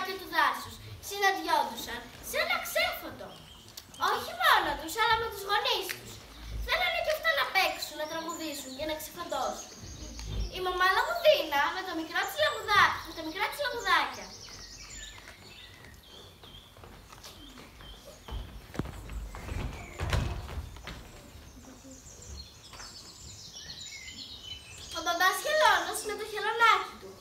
παιδάκια του δάσους συναντιόντουσαν σε ένα ξέφωτο. Όχι μόνο τους, αλλά με τους γονείς τους. Θέλανε και αυτά να παίξουν, να τραγουδήσουν και να ξεφαντώσουν. Η μαμά Λαγουδίνα με τα μικρά της λαγουδάκια. Ο μπαμπάς Χελώνος με το χελωνάκι του.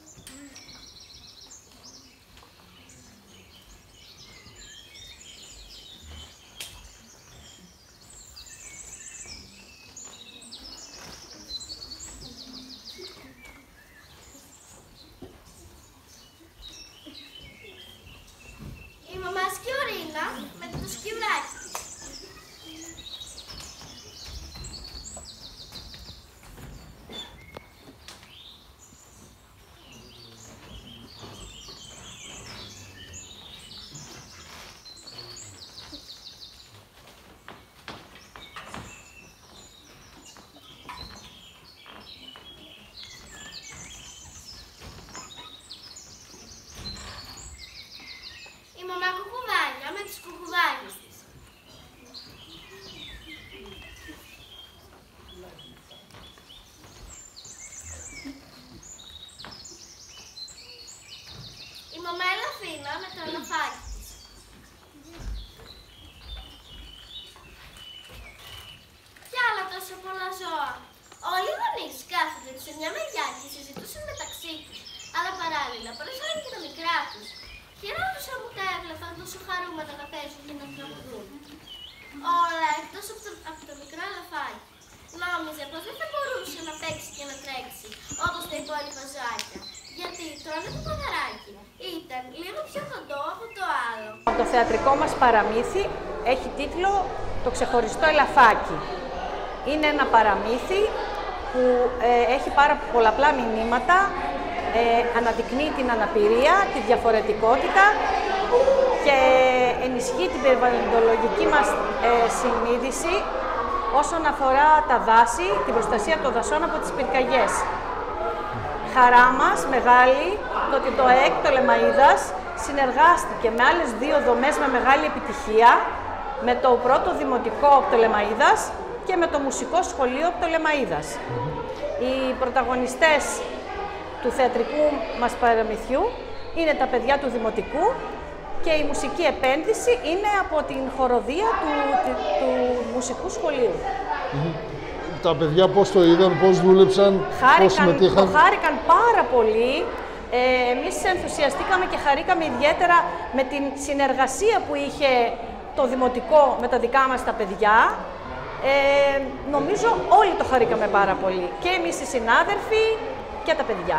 Η μαμά Σκιουρίνα με το σκιουράκι της. Η μαμά Κουκουδάνια με τις κουκουδάνιες της. Η μαμά Ελαφίνα με το ελαφάκι της. Κι άλλα τόσο πολλά ζώα. Όλοι οι γονείς κάθονται σε μια μεριά και συζητούσαν μεταξύ τους, αλλά παράλληλα προσφέρουν και τα μικρά τους. Χαιρόντουσαν που τα έβλεπαν τόσο χαρούμενα να παίζουν και να τραγουδούν. Όλα εκτός από το μικρό ελαφάκι. Νόμιζε πως δεν θα μπορούσε να παίξει και να τρέξει όπως τα υπόλοιπα ζωάκια. Γιατί το άλλο το ποδαράκι ήταν λίγο πιο κοντό από το άλλο. Το θεατρικό μας παραμύθι έχει τίτλο «Το ξεχωριστό ελαφάκι». Είναι ένα παραμύθι που έχει πάρα πολλαπλά μηνύματα, αναδεικνύει την αναπηρία, τη διαφορετικότητα και ενισχύει την περιβαλλοντολογική μας συνείδηση όσον αφορά τα δάση, την προστασία των δασών από τις πυρκαγιές. Χαρά μας μεγάλη το ότι το ΕΚ Πτολεμαΐδας συνεργάστηκε με άλλες δύο δομές με μεγάλη επιτυχία, με το πρώτο Δημοτικό Πτολεμαΐδας και με το Μουσικό Σχολείο Πτολεμαΐδας. Οι πρωταγωνιστές του θεατρικού μας παραμυθιού είναι τα παιδιά του Δημοτικού και η μουσική επένδυση είναι από την χοροδία του Μουσικού Σχολείου. Τα παιδιά πώς το είδαν, πώς δούλεψαν, πώς συμμετείχαν? Το χάρηκαν πάρα πολύ. Εμείς ενθουσιαστήκαμε και χαρήκαμε ιδιαίτερα με την συνεργασία που είχε το Δημοτικό με τα δικά μας τα παιδιά. Νομίζω όλοι το χαρήκαμε πάρα πολύ. Και εμείς οι συνάδελφοι και τα παιδιά.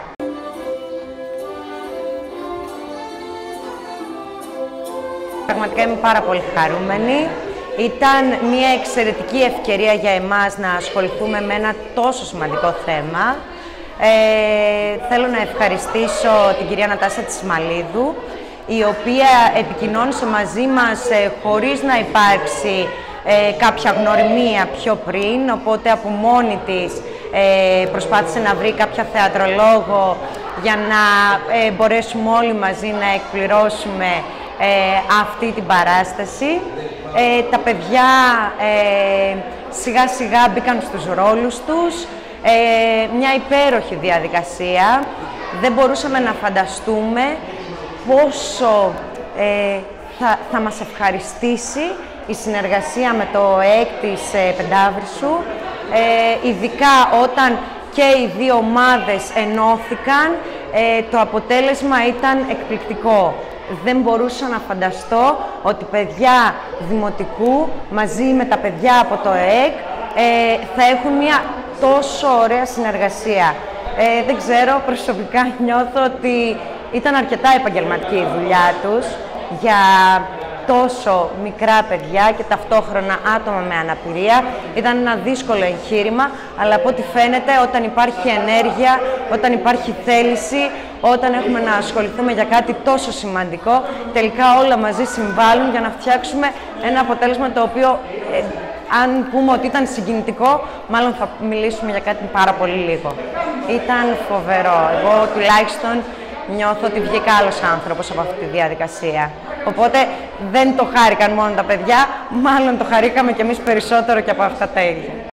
Πραγματικά είμαι πάρα πολύ χαρούμενη. Ήταν μια εξαιρετική ευκαιρία για εμάς να ασχοληθούμε με ένα τόσο σημαντικό θέμα. Θέλω να ευχαριστήσω την κυρία Νατάσα Τσισμαλίδου, η οποία επικοινώνησε μαζί μας χωρίς να υπάρξει κάποια γνωριμία πιο πριν, οπότε από μόνη της προσπάθησε να βρει κάποια θεατρολόγο για να μπορέσουμε όλοι μαζί να εκπληρώσουμε αυτή την παράσταση. Τα παιδιά σιγά σιγά μπήκαν στους ρόλους τους, μια υπέροχη διαδικασία. Δεν μπορούσαμε να φανταστούμε πόσο θα μας ευχαριστήσει η συνεργασία με το ΕΚ της Πεντάβρισσου, ειδικά όταν και οι δύο ομάδες ενώθηκαν, το αποτέλεσμα ήταν εκπληκτικό. Δεν μπορούσα να φανταστώ ότι παιδιά Δημοτικού μαζί με τα παιδιά από το ΕΚ θα έχουν μια τόσο ωραία συνεργασία. Δεν ξέρω, προσωπικά νιώθω ότι ήταν αρκετά επαγγελματική η δουλειά τους για τόσο μικρά παιδιά και ταυτόχρονα άτομα με αναπηρία. Ήταν ένα δύσκολο εγχείρημα, αλλά από ό,τι φαίνεται όταν υπάρχει ενέργεια, όταν υπάρχει θέληση, όταν έχουμε να ασχοληθούμε για κάτι τόσο σημαντικό, τελικά όλα μαζί συμβάλλουν για να φτιάξουμε ένα αποτέλεσμα το οποίο, αν πούμε ότι ήταν συγκινητικό, μάλλον θα μιλήσουμε για κάτι πάρα πολύ λίγο. Ήταν φοβερό. Εγώ τουλάχιστον νιώθω ότι βγήκα άλλος άνθρωπος από αυτή τη διαδικασία. Οπότε δεν το χάρηκαν μόνο τα παιδιά, μάλλον το χαρήκαμε κι εμείς περισσότερο και από αυτά τα ίδια.